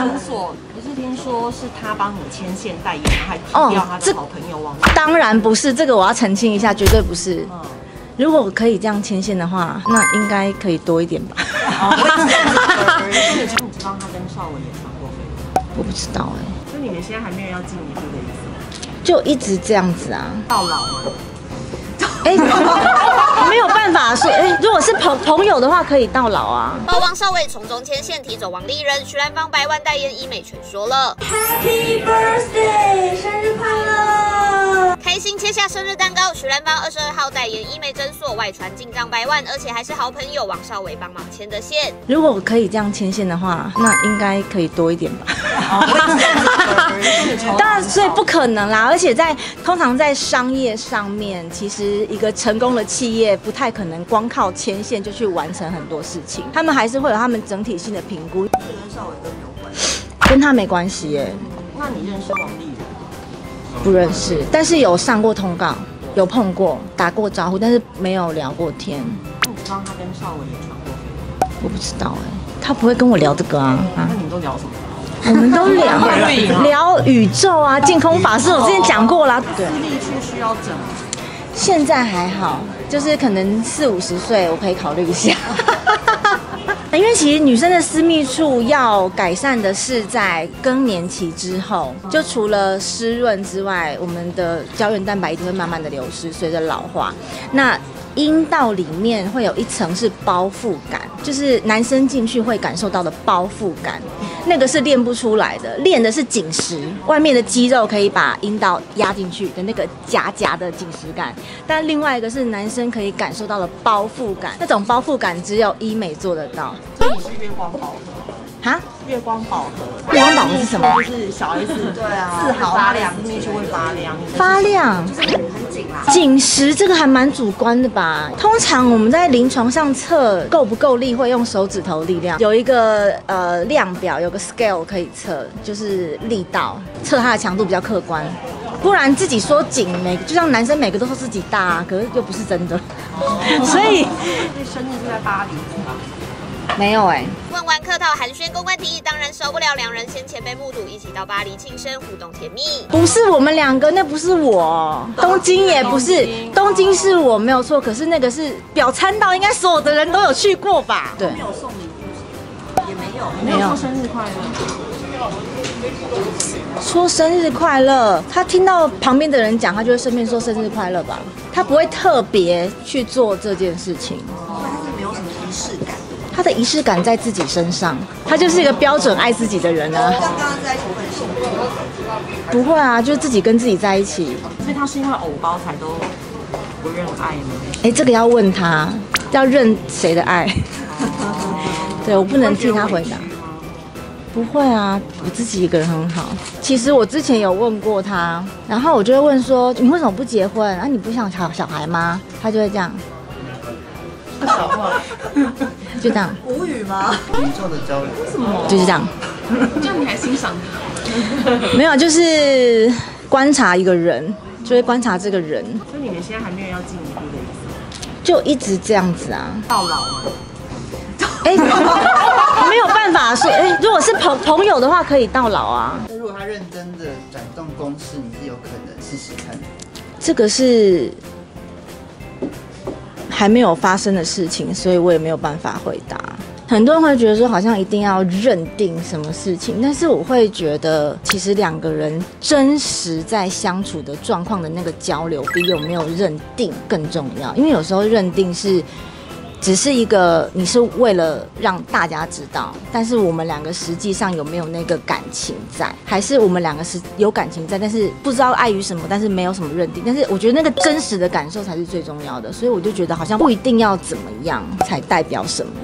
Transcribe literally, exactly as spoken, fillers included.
诊所不是听说是他帮你牵线代言，还踢掉他的好朋友王？ 当然不是，这个我要澄清一下，绝对不是。嗯，如果可以这样牵线的话，那应该可以多一点吧。 你知道他跟邵伟也传过绯闻？ 我不知道哎、欸。 所以你们现在还没有要进一步的意思？ 就一直这样子啊。 到老吗？ 哎、欸，没有办法说，哎、欸，如果是朋朋友的话，可以到老啊。 包王邵伟从中牵线提走王丽人，徐兰芳百万代言医美全说了 Happy Birthday， 生日快乐！ 开心切下生日蛋糕，徐兰芳二十二号代言医美诊所外传进账百万，而且还是好朋友王邵伟帮忙牵的线。 如果可以这样牵线的话，那应该可以多一点吧。当然，所以不可能啦。而且在通常在商业上面，其实一个成功的企业不太可能光靠牵线就去完成很多事情，他们还是会有他们整体性的评估。 跟邵伟都没有关系， 跟他没关系耶。 那你认识王丽人？ 不认识，但是有上过通告，有碰过，打过招呼，但是没有聊过天。 你知道他跟邵伟也传过绯闻？ 我不知道哎，他不会跟我聊这个啊。 那你们都聊什么？ 我们都聊聊宇宙啊，净空法师，我之前讲过啦。对， 私立去需要整。 现在还好，就是可能四五十岁，我可以考虑一下。因为其实女生的私密处要改善的是在更年期之后，就除了湿润之外，我们的胶原蛋白一定会慢慢的流失，随着老化。那阴道里面会有一层是包覆感，就是男生进去会感受到的包覆感，那个是练不出来的，练的是紧实，外面的肌肉可以把阴道压进去的那个夹夹的紧实感，但另外一个是男生可以感受到的包覆感，那种包覆感只有医美做得到。 所以你是月光宝盒？ 哈？ 月光宝盒？ 月光宝盒是什么？ 就是小 S 对啊，四毫发亮，私密处会发亮。 发亮就是很很紧啦。 紧实这个还蛮主观的吧？通常我们在临床上测够不够力，会用手指头力量，有一个呃量表，有个 scale 可以测，就是力道，测它的强度比较客观。不然自己说紧，每就像男生每个都说自己大、啊，可是又不是真的，所以生日是在巴黎。 没有哎、欸。 问完客套寒暄公关提议，当然少不了两人先前被目睹一起到巴黎庆生，互动甜蜜。 不是我们两个，那不是我，东京也不是，东京是我没有错，可是那个是表参道，应该所有的人都有去过吧？对， 没有送礼物，也没有， 没有说生日快乐。 说生日快乐，他听到旁边的人讲，他就会顺便说生日快乐吧，他不会特别去做这件事情。 他是没有什么仪式感。 他的仪式感在自己身上，他就是一个标准爱自己的人啊。 刚刚在一起会很幸福？ 不会啊，就自己跟自己在一起。 所以他是因为偶包才都不认爱吗？ 哎，这个要问他，要认谁的爱？对，我不能替他回答。不会啊，我自己一个人很好。其实我之前有问过他，然后我就会问说：“你为什么不结婚？啊，你不想小小孩吗？”他就会这样。 小话， 就这样。 无语吗？ 宇宙的交流， 为什么？ 就是这样。 这样你还欣赏他？ 没有，就是观察一个人，就会观察这个人。 所以你们现在还没有要进一步的意思？ 就一直这样子啊。 到老吗？ 哎、欸，没有办法说，哎、欸，如果是朋朋友的话，可以到老啊。 那如果他认真的转动攻势，你是有可能试试看。 这个是还没有发生的事情，所以我也没有办法回答。很多人会觉得说，好像一定要认定什么事情，但是我会觉得，其实两个人真实在相处的状况的那个交流，比有没有认定更重要。因为有时候认定是。只是一个，你是为了让大家知道，但是我们两个实际上有没有那个感情在，还是我们两个是有感情在，但是不知道碍于什么，但是没有什么认定，但是我觉得那个真实的感受才是最重要的，所以我就觉得好像不一定要怎么样才代表什么。